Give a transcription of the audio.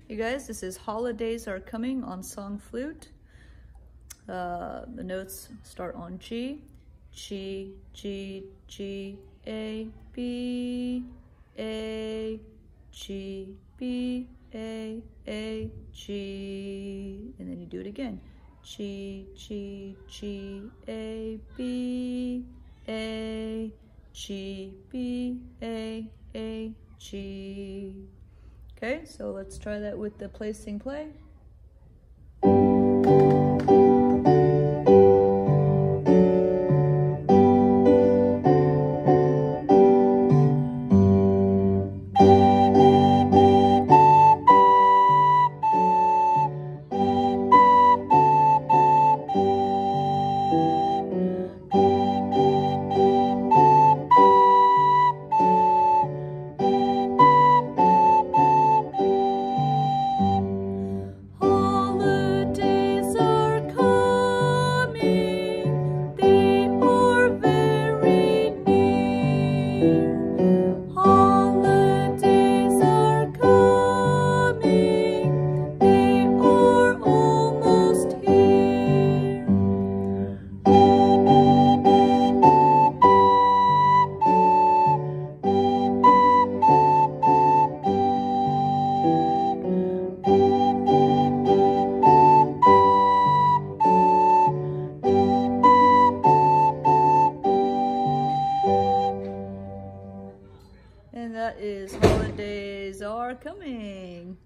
Hey guys, this is Holidays Are Coming on Song Flute. The notes start on G, G, G, G, A, B, A, G, B, A, G, and then you do it again. G, G, G, A, B, A, G, B, A, G. Okay, so let's try that with the play, sing, play. And that is Holidays Are Coming.